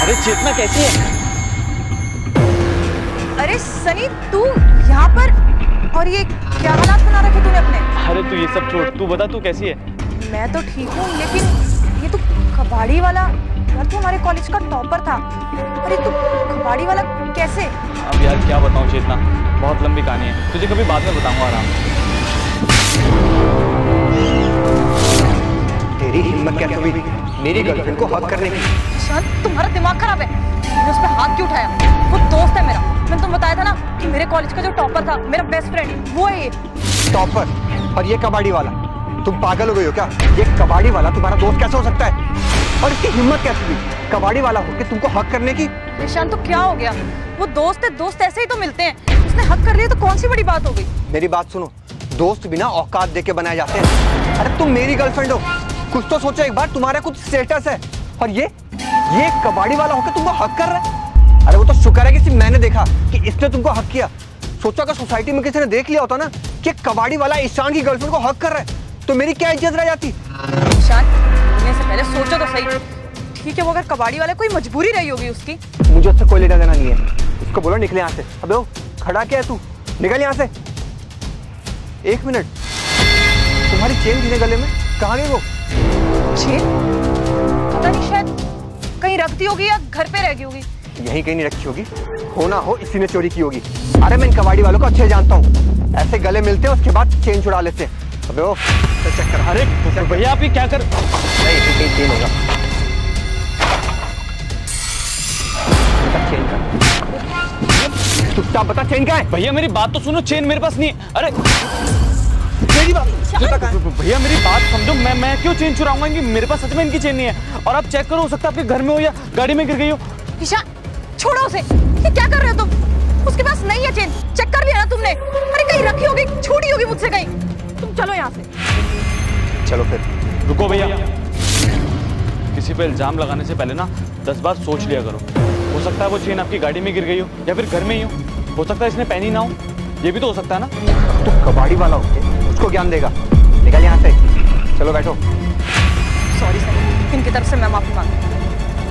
अरे चेतना कैसी है? अरे सनी तू यहाँ पर, और ये क्या हालात बना रखे तूने अपने? अरे तू ये सब छोड़, तू बता तू कैसी है? मैं तो ठीक हूँ, लेकिन ये तो कबाड़ी वाला यार, तू हमारे कॉलेज का टॉपर था। अरे तू कबाड़ी वाला कैसे? अब यार क्या बताऊँ चेतना, बहुत लंबी कहानी है, तुझे कभी बाद में बताऊंगा आराम से। तेरी हिम्मत कैसे हुई मेरी गर्लफ्रेंड को हक करने की? शांत, तुम्हारा दिमाग खराब है। मैंने उस पर हाथ क्यों उठाया? वो दोस्त है मेरा। मैंने तुम बताया था ना कि मेरे कॉलेज का जो टॉपर था, मेरा बेस्ट फ्रेंड, वो है ये। टॉपर और ये कबाड़ी वाला? तुम पागल हो गई हो क्या? ये कबाड़ी वाला तुम्हारा दोस्त कैसे हो सकता है? और इसकी हिम्मत कैसे हुई कबाड़ी वाला होकर तुमको हक करने की? निशान तो क्या हो गया? वो दोस्त है, दोस्त ऐसे ही तो मिलते हैं। उसने हक कर लिया तो कौन सी बड़ी बात हो गई? मेरी बात सुनो, दोस्त बिना औकात देके बनाए जाते हैं। अरे तुम मेरी गर्लफ्रेंड हो, कुछ तो सोचो एक बार, तुम्हारा कुछ स्टेटस है। और ये कबाड़ी वाला होकर तुमको हक कर रहा है? अरे वो तो शुक्र है कि सिर्फ मैंने देखा कि इसने तुमको हक किया। सोचो अगर सोसाइटी में किसी ने देख लिया होता ना कि कबाड़ी वाला ईशान की गर्लफ्रेंड को हक कर रहा है, तो मेरी क्या इज्जत रह जाती? ईशान, बोलने से पहले सोचो तो सही। ठीक है, वो अगर कबाड़ी वाला कोई मजबूरी रही होगी उसकी। मुझे उससे कोई लेना देना नहीं है। उसको बोलो निकले यहाँ से। अबे ओ, खड़ा क्या है तू? निकल यहाँ से। एक मिनट, तुम्हारी चेन थी गले में, कहाँ गई वो? चेन? पता नहीं, शायद कहीं रख दी होगी या घर पे रह गई होगी। यहीं कहीं नहीं रखी होगी, हो ना हो इसी ने चोरी की होगी। अरे मैं इन कबाड़ी वालों को अच्छे जानता हूँ, ऐसे गले मिलते हैं उसके बाद चेन छुड़ा लेते हैं। अबे ओ, चेक कर। अरे भैया आप ये क्या कर? नहीं, कहीं चेन होगा। चेन का चुपचाप बता, चेन क्या है? भैया मेरी बात तो सुनो, चेन मेरे पास नहीं है। अरे मेरी बात भैया मेरी बात समझो, मैं क्यों चेन चुराऊंगा? इनकी मेरे पास सच में इनकी चेन नहीं है। और आप चेक करो, हो सकता है आपके घर में हो या गाड़ी में गिर गई हो। ईशान, छोड़ो उसे। ये क्या कर रहे हो तुम? उसके पास नहीं है चेन, चेक कर लिया ना तुमने? अरे कहीं रखी होगी, छूटी होगी मुझसे कहीं। तुम चलो यहाँ से। चलो फिर। रुको भैया, किसी पे इल्जाम लगाने से पहले ना 10 बार सोच लिया करो। हो सकता है वो चेन आपकी गाड़ी में गिर गई हो या फिर घर में ही हो सकता है इसने पहनी ना हो, ये भी तो हो सकता है ना। तो कबाड़ी वाला होके उसको ज्ञान देगा? निकल यहाँ से, चलो बैठो। सॉरी सर, इनकी तरफ से मैं माफी मांगती हूँ।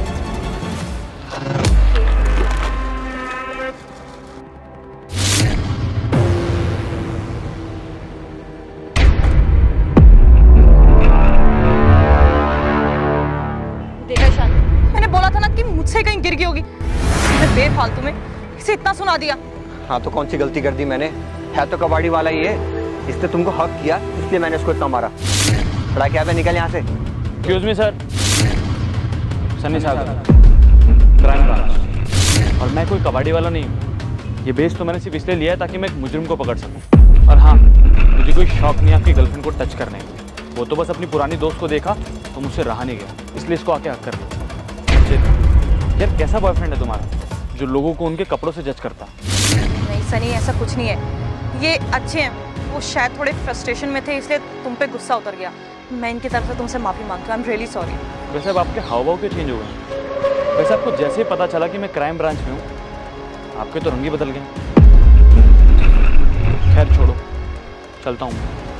देखा ईशान, मैंने बोला था ना कि मुझसे कहीं गिर गई होगी। मैंने बेफालतू में इसे इतना सुना दिया। हाँ तो कौन सी गलती कर दी मैंने? है तो कबाड़ी वाला ही है, इसने तुमको हक किया इसलिए मैंने उसको इतना मारा। खड़ा क्या है? निकल यहाँ से। एक्सक्यूज मी सर, सनी साहब, क्राइम ब्रांच। और मैं कोई कबाड़ी वाला नहीं हूँ। ये बेस तो मैंने सिर्फ इसलिए लिया है ताकि मैं एक मुजरिम को पकड़ सकूँ। और हाँ, मुझे कोई शौक नहीं आपकी गर्लफ्रेंड को टच करने का। वो तो बस अपनी पुरानी दोस्त को देखा तो मुझसे रहा नहीं गया, इसलिए इसको आके हक कर लिया। यार कैसा बॉयफ्रेंड है तुम्हारा जो लोगों को उनके कपड़ों से जज करता? नहीं सनी, ऐसा कुछ नहीं है। ये अच्छे हैं, वो शायद थोड़े फ्रस्ट्रेशन में थे इसलिए तुम पे गुस्सा उतर गया। मैं इनकी तरफ से तुमसे माफी मांगती हूँ। I am really sorry. वैसे अब आपके हाव भाव के चेंज हो गए। वैसे आपको जैसे ही पता चला कि मैं क्राइम ब्रांच में हूँ, आपके तो रंग ही बदल गए। खैर छोड़ो, चलता हूँ।